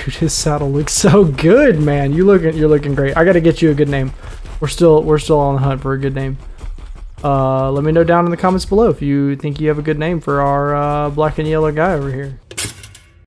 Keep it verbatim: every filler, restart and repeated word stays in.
Dude, his saddle looks so good, man. You looking, you're looking great. I gotta get you a good name. We're still, we're still on the hunt for a good name. Uh, let me know down in the comments below if you think you have a good name for our uh, black and yellow guy over here.